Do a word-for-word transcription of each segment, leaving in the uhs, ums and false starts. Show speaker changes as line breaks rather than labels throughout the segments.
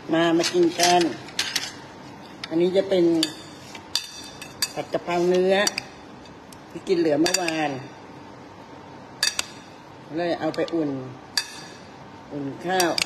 มามากินกันอันนี้จะเป็นผัดกะเพราเนื้อที่กินเหลือเมื่อวานเลยเอาไปอุ่นอุ่นข้าว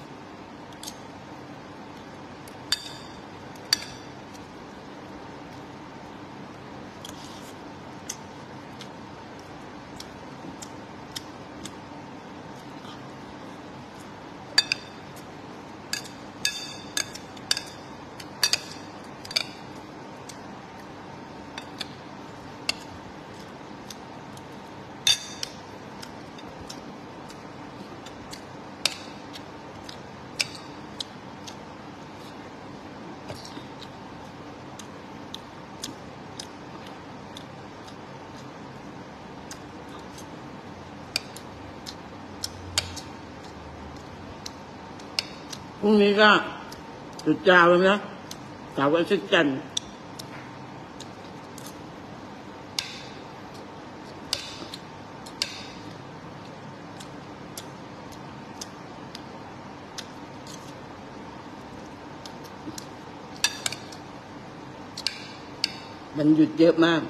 พรุ่งนี้ก็หยุดยาวเลยนะเสาร์อาทิตย์จันทร์มันหยุดเยอะมาก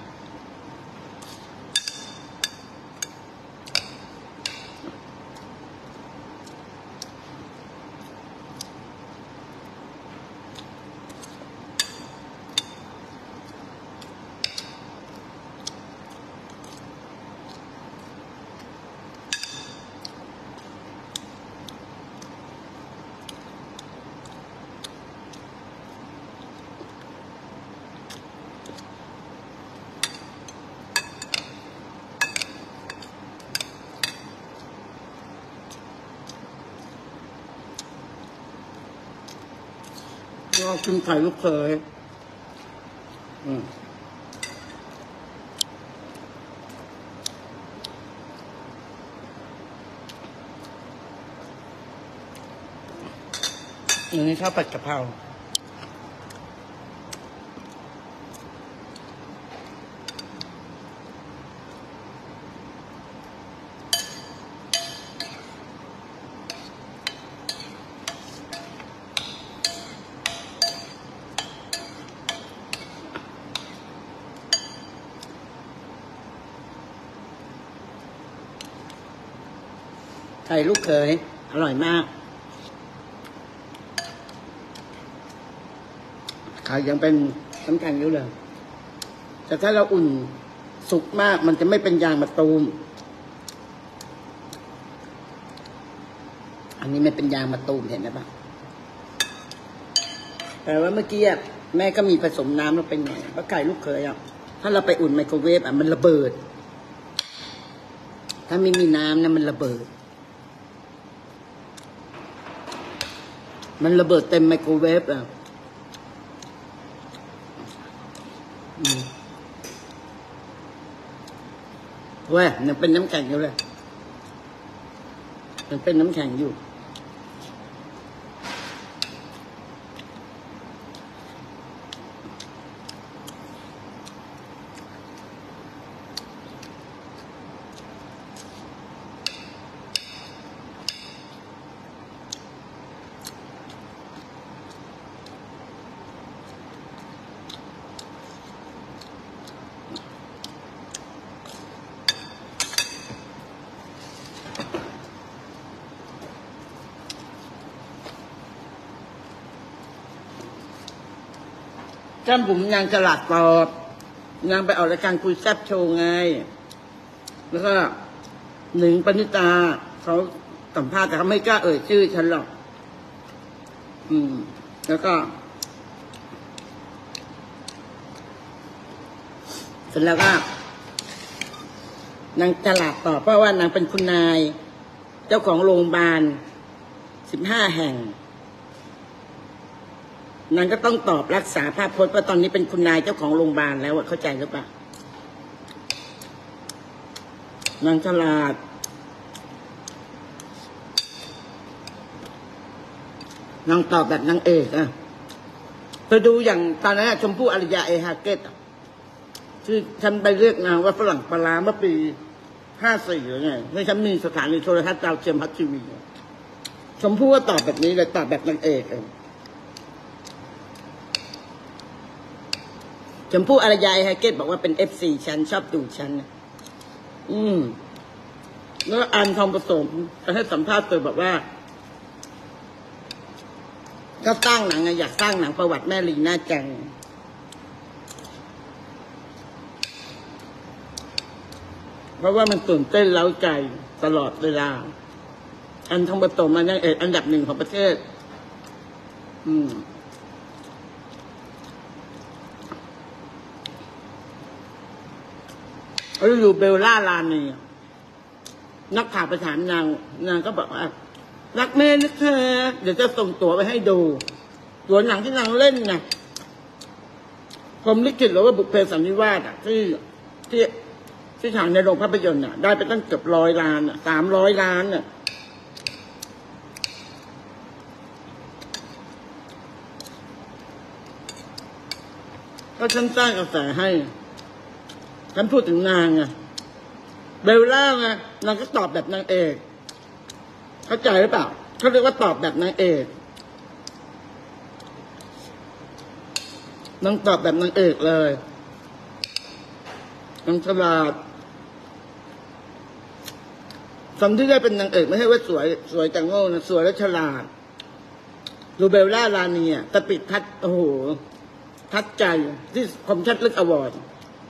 ก็กินไข่ลูกเขยอืมอันนี้ข้าวผัดกะเพราไข่ลูกเขยอร่อยมากไข่ยังเป็นน้ำแข็งอยู่เลยแต่ถ้าเราอุ่นสุกมากมันจะไม่เป็นยางมะตูมอันนี้ไม่เป็นยางมะตูมเห็นไหมปะแต่ว่าเมื่อกี้แม่ก็มีผสมน้ำลงไปหน่อยเพราะไข่ลูกเขยอ่ะถ้าเราไปอุ่นไมโครเวฟอ่ะมันระเบิดถ้าไม่มีน้ำนะมันระเบิดมันระเบิดเต็มไมโครเวฟอ่ะเว้ยยังเป็นน้ำแข็งอยู่เลยยังเป็นน้ำแข็งอยู่จ้าบุ๋มนางฉลาดตอบนางไปออกรายการคุยแซ่บโชว์ไงแล้วก็หนิงปณิตาเขาสัมภาษณ์แต่เขาไม่กล้าเอ่ยชื่อฉันหรอกอืมแล้วก็เสร็จแล้วก็นางฉลาดตอบเพราะว่านางเป็นคุณนายเจ้าของโรงพยาบาลสิบห้าแห่งนางก็ต้องตอบรักษาภาพพจน์ว่าตอนนี้เป็นคุณนายเจ้าของโรงพยาบาลแล้วเข้าใจหรือเปล่านางฉลาดนางตอบแบบนางเอกอ่ะเธอดูอย่างตอนนั้นชมพู่อารยาเอฮาเกตที่ฉันไปเรียกนางว่าฝรั่งปลาเมื่อปีห้าสี่หรือไงในฉันมีสถานีโทรทัศน์ดาวเทียมพัททีวีชมพู่ก็ตอบแบบนี้เลยตอบแบบนางเอกเองชมพู่อารยาไฮเกตบอกว่าเป็นเอฟซีฉันชอบดูฉันนะอืมแล้วอันทองผสมก็ให้สัมภาษณ์ตัวบอกว่าก็สร้างหนังอยากสร้างหนังประวัติแม่ลีน่าจังเพราะว่ามันตื่นเต้นเล้าใจตลอดเวลาอันทองผสมมันยังเอกอันดับหนึ่งของประเทศอืมแล้วอยู่เบลล่าลานีนักข่าวไปถามนางนางก็บอกว่ารักแม่นะคะเดี๋ยวจะส่งตั๋วไปให้ดูตั๋วหนังที่นางเล่นนะพรหมลิขิตหรือว่าบุพเพสันนิวาสอ่ะที่ที่ที่ฉายในโรงภาพยนตร์อ่ะได้ไปตั้งเกือบร้อยล้านอ่ะสามร้อยล้านอ่ะก็ฉันสร้างกระแสให้ฉันพูดถึงนางไงเบลล่าไงนางก็ตอบแบบนางเอกเข้าใจหรือเปล่าเขาเรียกว่าตอบแบบนางเอกนางตอบแบบนางเอกเลยนางฉลาดสมที่ได้เป็นนางเอกไม่ใช่ว่าสวยสวยแต่โง่นะสวยและฉลาดดูเบลล่าลานีอ่ะตะปิดทัดโอ้โหทัดใจที่คมชัดลึกอวอร์ด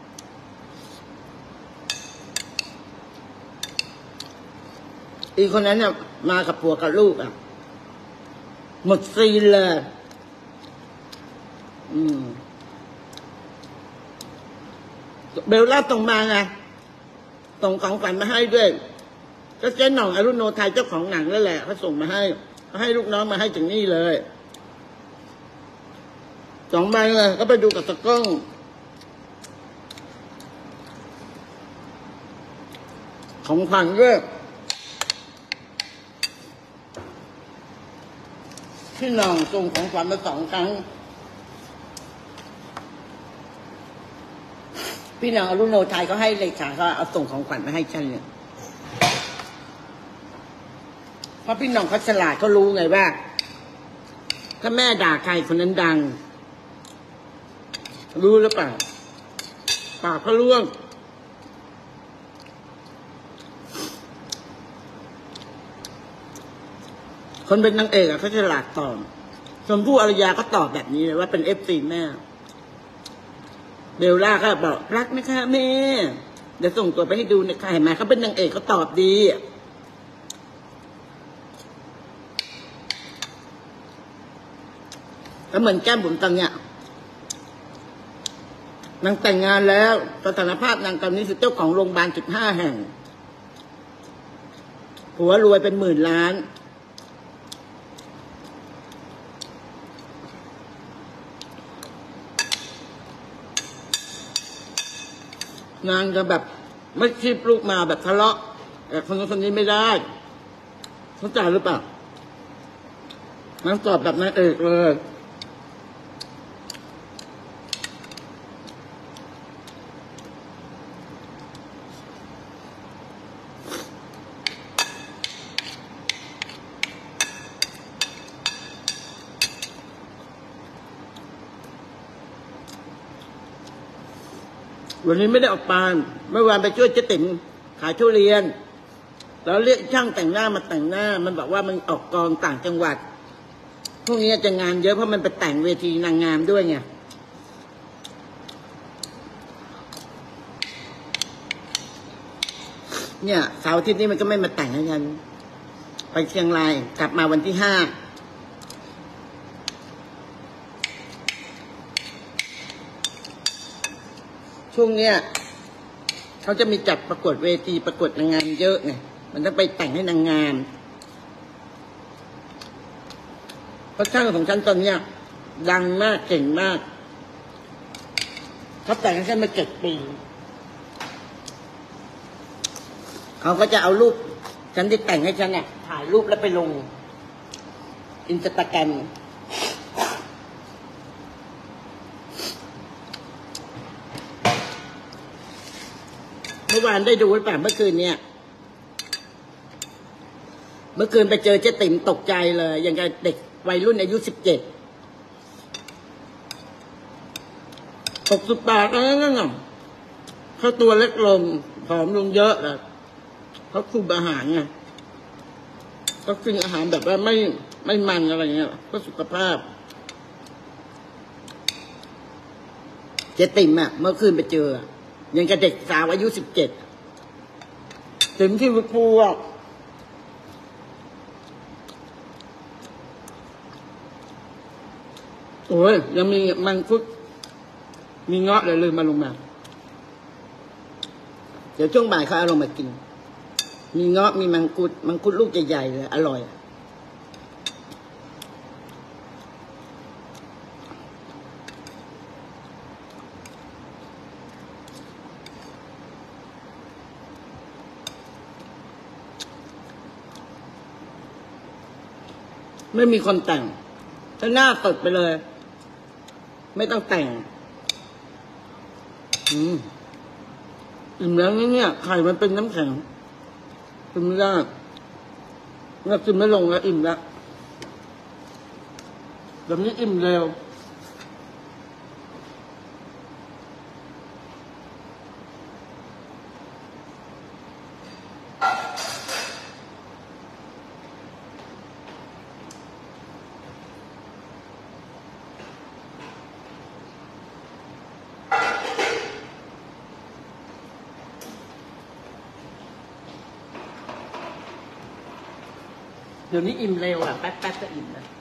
อีกคนนั้นเนี่ยมากับผัวกับลูกอ่ะหมดซีนเลยอืมเบลล่าส่งมาไงส่งของขวัญมาให้ด้วยก็เจ๊หน่องอรุโนไทยเจ้าของหนังนั่นแหละเขาส่งมาให้เขาให้ลูกน้องมาให้ถึงนี่เลยสองใบเลยก็ไปดูกับตะก้องของขวัญด้วยพี่น้องส่งของขวัญมาสองครั้งพี่น้องอรุโนไทยเขาให้เลขาเขาเอาส่งของขวัญมาให้ฉันเนี่ยเพราะพี่น้องเขาฉลาดเขารู้ไงว่าถ้าแม่ด่าใครคนนั้นดังรู้หรือเปล่าปากเขาล่วงคนเป็นนางเอกอะเขาฉลาดตอบชมพู่อารยาก็ตอบแบบนี้เลยว่าเป็นเอฟซีแม่เบลล่าก็บอกรักนะคะแม่เดี๋ยวส่งตัวไปให้ดูนะคะเห็นไหมเขาเป็นนางเอกเขาตอบดีแล้วเหมือนแก้มบุ๋มตอนเนี้ยนางแต่งงานแล้วสถานภาพนางตอนนี้คือเจ้าของโรงพยาบาลจุดห้าแห่งผัวรวยเป็นหมื่นล้านนางจะแบบไม่คีบลูกมาแบบทะเลาะแต่คนนู้นคนนี้ไม่ได้เข้าใจหรือเปล่านางตอบแบบนางเอกเลยวันนี้ไม่ได้ออกปานเมื่อวานไปช่วยเจ๊ติ๋มขายทุเรียนแล้วเรียกช่างแต่งหน้ามาแต่งหน้ามันบอกว่ามันออกกองต่างจังหวัดพวกนี้จะงานเยอะเพราะมันไปแต่งเวทีนางงามด้วยไงเนี่ยเสาร์อาทิตย์นี้มันก็ไม่มาแต่งให้ฉันไปเชียงรายกลับมาวันที่ห้าช่วงเนี้ยเขาจะมีจัดประกวดเวทีประกวดนางงามเยอะไงมันต้องไปแต่งให้นางงามเพราะช่างของฉันตอนเนี้ยดังมากเก่งมากเขาแต่งให้ฉันมาเจ็ดปีเขาก็จะเอารูปฉันที่แต่งให้ฉันเนี่ยถ่ายรูปแล้วไปลงอินสตาแกรมเมื่อวานได้ดูหรือเปล่าเมื่อคืนเนี่ยเมื่อคืนไปเจอเจ๊ติ๋มตกใจเลยอย่างกับเด็กวัยรุ่นอายุสิบเจ็ดคหกสิบบาทแล้วนั่นน่ะเขาตัวเล็กลงผอมลงเยอะเลยเขาคุมอาหารไงเขากินอาหารแบบว่าไม่ไม่มันอะไรเงี้ยเพื่อสุขภาพเจ๊ติ๋มอะเมื่อคืนไปเจอยังกับเด็กสาวอายุสิบเจ็ดติ๋มที่วิพูอะโอ้ยยังมีมังคุดมีเงาะเลยเลยมาลงมาเดี๋ยวช่วงบ่ายเขาเอาลงมากินมีเงาะมีมังคุดมังคุดลูกใหญ่ๆเลยอร่อยไม่มีคนแต่งถ้าหน้าสดไปเลยไม่ต้องแต่งอืมอิ่มแล้วนี่เนี่ยไข่มันเป็นน้ำแข็งกินไม่ได้เรากินไม่ลงแล้วอิ่มแล้วแบบนี้อิ่มเร็วเดี๋ยวนี้อิ่มเร็วอ่ะแป๊บแป๊บก็อิ่มนะ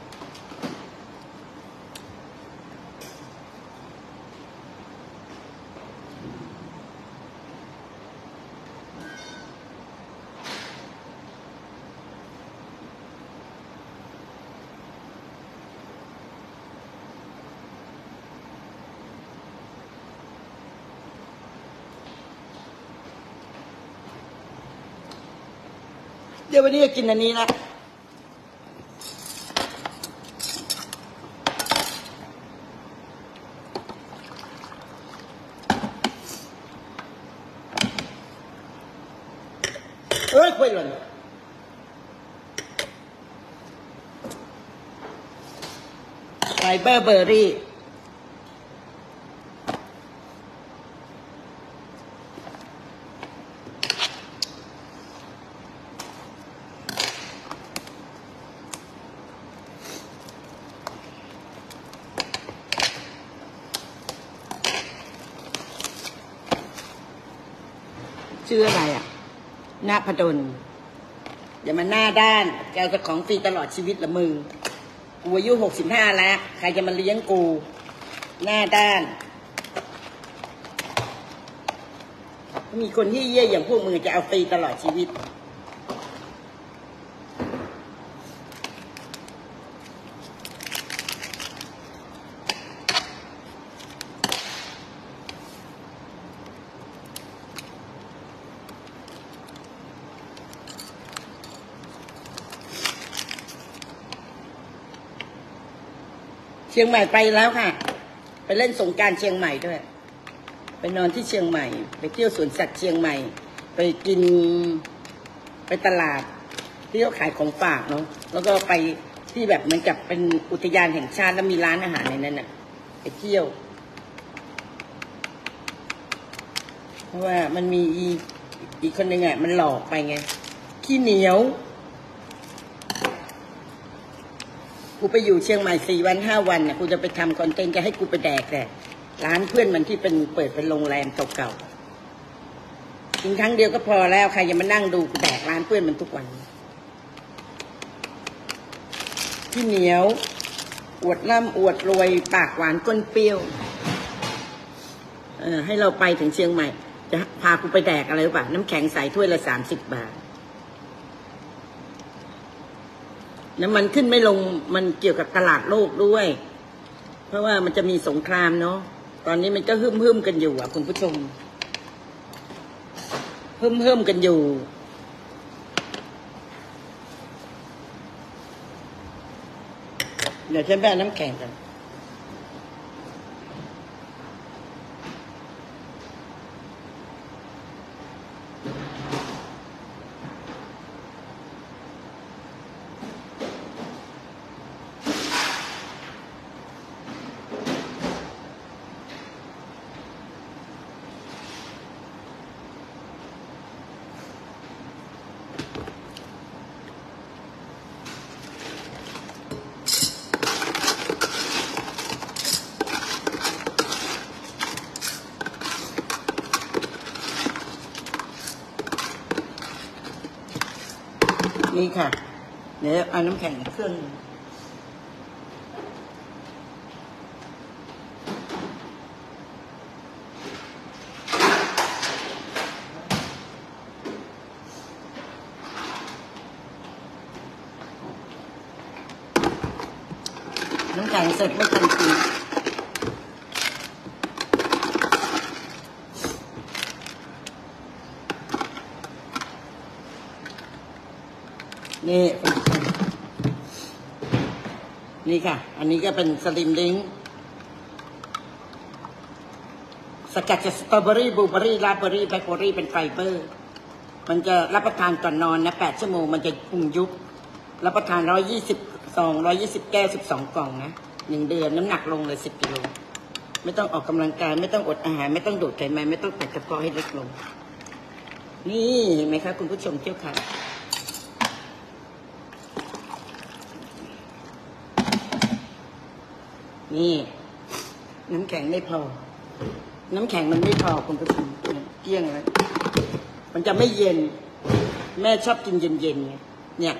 เดี๋ยววันนี้จะกินอันนี้นะเอ้ยคุยเลยไฟเบอร์เบอร์รี่ชื่ออะไรอ่ะณพดลอย่ามาหน้าด้านแกจะของฟรีตลอดชีวิตละมึงกูอายุหกสิบห้าแล้วใครจะมาเลี้ยงกูหน้าด้านมีคนที่เยี่ยอย่างพวกมึงจะเอาฟรีตลอดชีวิตเชียงใหม่ไปแล้วค่ะไปเล่นสงกรานต์เชียงใหม่ด้วยไปนอนที่เชียงใหม่ไปเที่ยวสวนสัตว์เชียงใหม่ไปกินไปตลาดที่เขาขายของฝากเนาะแล้วก็ไปที่แบบเหมือนกับเป็นอุทยานแห่งชาติแล้วมีร้านอาหารในนั้นน่ะไปเที่ยวเพราะว่ามันมีอีอีกคนหนึ่งอ่ะมันหลอกไปไงขี้เหนียวกูไปอยู่เชียงใหม่สี่วันห้าวันน่ะกูจะไปทำคอนเทนต์จะให้กูไปแดกแต่ร้านเพื่อนมันที่เป็นเปิดเป็นโรงแรมเก่าๆกินครั้งเดียวก็พอแล้วใครจะมานั่งดูกูแดกร้านเพื่อนมันทุกวันที่เหนียวอวดร่ำอวดรวยปากหวานก้นเปรี้ยวเออให้เราไปถึงเชียงใหม่จะพากูไปแดกอะไรหรือเปล่าน้ำแข็งใสถ้วยละสามสิบบาทน้ำมันขึ้นไม่ลงมันเกี่ยวกับตลาดโลกด้วยเพราะว่ามันจะมีสงครามเนาะตอนนี้มันก็ฮึ่มฮึ่มกันอยู่อ่ะคุณผู้ชมฮึ่มฮึ่มกันอยู่เดี๋ยวฉันไปเอาน้ำแข็งกันนี่ค่ะเดี๋ยวเอาน้ำแข็งเครื่องน้ำแข็งเสร็จไม่ทันทีนี่นี่ค่ะอันนี้ก็เป็นสลิมลิงสกัดจากสตรอเบอรี่บลูเบอรี่ราสเบอรี่แบล็คเบอรี่เป็นไฟเบอร์มันจะรับประทานก่อนนอนนะแปดชั่วโมงมันจะคุมยุบรับประทานร้อยยี่สิบซองร้อยยี่สิบแก้วสิบสองกล่องนะหนึ่งเดือนน้ำหนักลงเลยสิบกิโลไม่ต้องออกกำลังกายไม่ต้องอดอาหารไม่ต้องดูดไขมันไม่ต้องตัดกระเพาะให้เล็กลงนี่เห็นไหมคะคุณผู้ชมเจ้าค่ะนี่น้ำแข็งไม่พอน้ำแข็งมันไม่พอคุณผู้ชมเกลี้ยงแล้วมันจะไม่เย็นแม่ชอบกินเย็นๆไงเนี่ย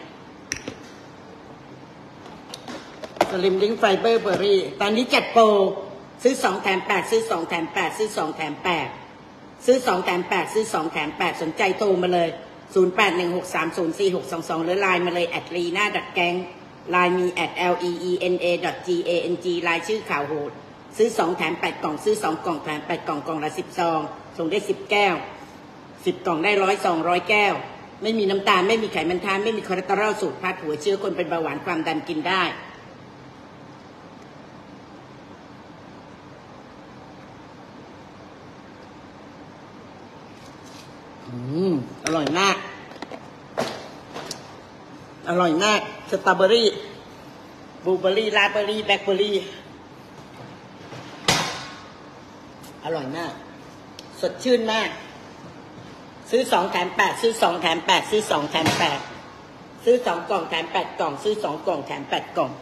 สลิมลิงไฟเบอร์เบอรี่ตอนนี้จัดโปรซื้อสองแถมแปดซื้อสองแถมแปดซื้อสองแถมแปดซื้อสองแถมแปดซื้อสองแถมแปดสนใจโทรมาเลยศูนย์แปดหนึ่งหกสามศูนย์สี่หกสองสองหรือไลน์มาเลยแอดลีน่าดักแกงไลน์มีแอด l e e n a g a n g ไลน์ชื่อข่าวโหดซื้อสองแถมแปดกล่องซื้อสองกล่องแถมแปดกล่องกล่องละสิบซองส่งได้สิบแก้วสิบกล่องได้ร้อยสองร้อยแก้วไม่มีน้ำตาลไม่มีไขมันทานไม่มีคอเลสเตอรอลสูตรพัดหัวเชื้อคนเป็นเบาหวานความดันกินได้อืมอร่อยมากอร่อยมากสตรอเบอรี่บลูเบอรี่ราสเบอรี่แบล็คเบอรี่อร่อยมากสดชื่นมากซื้อสองแถมแปดซื้อสองแถมแปดซื้อสองแถมแปดซื้อสองกล่องแถมแปดกล่องซื้อสองกล่องแถมแปดกล่อง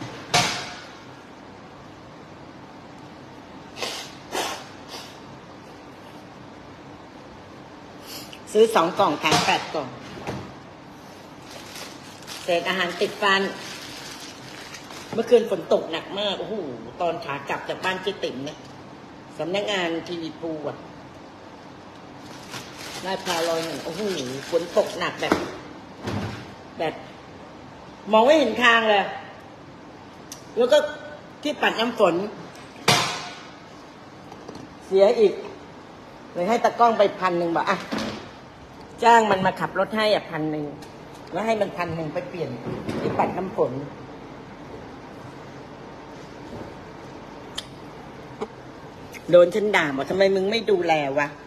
ซื้อสองกล่องแถมแปดกล่องเศษอาหารติดฟันเมื่อคืนฝนตกหนักมากโอ้โหตอนขากลับจากบ้านเจ๊ติ๋มเนี่ยสำนักงานทีวีภูอ่ะได้พาลอยหนึ่งโอ้โหฝนตกหนักแบบแบบมองไม่เห็นทางเลยแล้วก็ที่ปัดน้ำฝนเสียอีกเลยให้ตะกล้องไปพันหนึ่งบอกอ่ะจ้างมันมาขับรถให้อ่ะพันหนึ่งแล้วให้มันพันหนึ่งไปเปลี่ยนที่ปัดน้ำฝนโดนฉันด่าบอกทำไมมึงไม่ดูแลวะ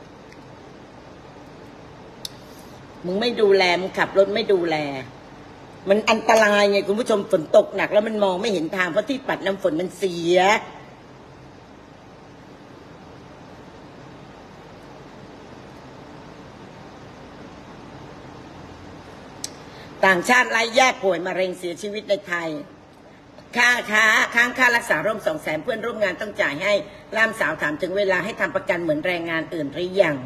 มึงไม่ดูแลมึงขับรถไม่ดูแลมันอันตรายไงคุณผู้ชมฝนตกหนักแล้วมันมองไม่เห็นทางเพราะที่ปัดน้ำฝนมันเสียต่างชาติไร้ญาติป่วยมะเร็งเสียชีวิตในไทยค่าค้าค้างค่ารักษาร่วมสองแสนเพื่อนร่วมงานต้องจ่ายให้ล่ามสาวถามถึงเวลาให้ทำประกันเหมือนแรงงานอื่นหรือยัง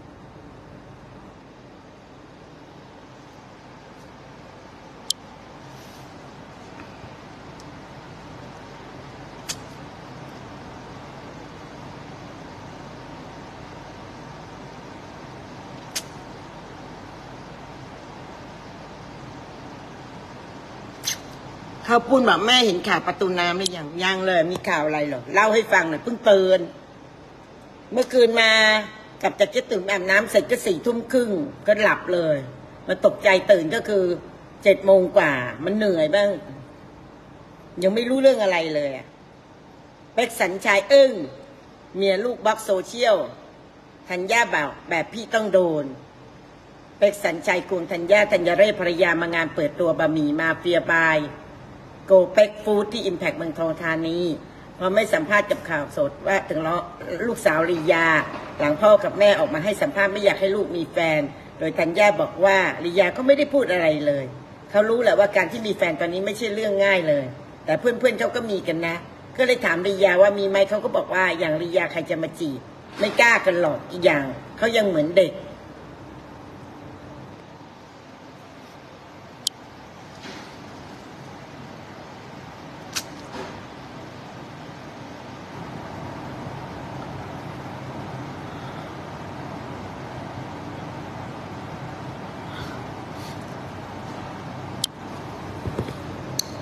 เขาพูดแบบแม่เห็นข่าวประตูน้ำหรือยังยังเลยมีข่าวอะไรหรอเล่าให้ฟังหน่อยเพิ่งตื่นเมื่อคืนมากลับจากเจ๊ตื่นอาบน้ำเสร็จก็สี่ทุ่มครึ่งก็หลับเลยมาตกใจตื่นก็คือเจ็ดโมงกว่ามันเหนื่อยบ้างยังไม่รู้เรื่องอะไรเลยเป็กสัญชัยอึ้งเมียลูกบล็อกโซเชียลธัญญาบ่าวแบบพี่ต้องโดนเป็กสัญชัยกวงธัญญาธัญเรศภรรยามางานเปิดตัวบะหมี่มาเฟียบายโกเป็กฟู้ดที่อิมแพคเมืองทองธานีพอไม่สัมภาษณ์กับข่าวสดว่าถึงล้อลูกสาวลียาหลังพ่อกับแม่ออกมาให้สัมภาษณ์ไม่อยากให้ลูกมีแฟนโดยธัญญาบอกว่าลียาก็ไม่ได้พูดอะไรเลยเขารู้แหละว่าการที่มีแฟนตอนนี้ไม่ใช่เรื่องง่ายเลยแต่เพื่อนๆเขาก็มีกันนะก็เลยถามลียาว่ามีไหมเขาก็บอกว่าอย่างลียาใครจะมาจีบไม่กล้ากันหรอกอีกอย่างเขายังเหมือนเด็ก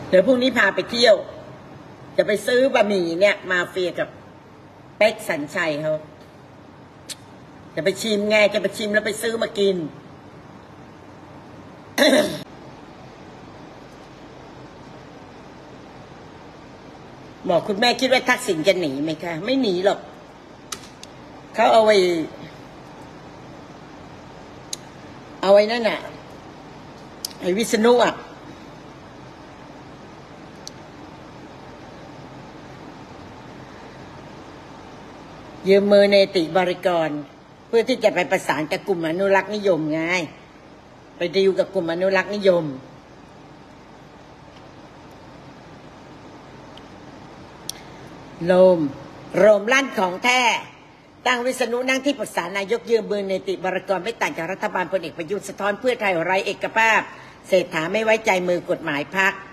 เดี๋ยวพรุ่งนี้พาไปเที่ยวจะไปซื้อบะหมี่เนี่ยมาเฟียกับเป๊กสัญชัยเขาจะไปชิมไงจะไปชิมแล้วไปซื้อมากิน บอกคุณแม่คิดว่าทักษิณจะหนีไหมคะไม่หนีหรอกเขาเอาไว้เอาไว้นั่นน่ะไอ้วิษณุอ่ะยืมมือเนติบริกรเพื่อที่จะไปประสานกับกลุ่มอนุรักษ์นิยมไงไปดีลกับกลุ่มอนุรักษ์นิยมโลมโรมลั่นของแท้ตั้งวิษณุนั่งที่ปรึกษานายกยืมมือเนติบริกรไม่ต่างจากรัฐบาลพลเอกประยุทธ์สะท้อนเพื่อไทยไร้เอกภาพเศรษฐาไม่ไว้ใจมือกฎหมายพรรค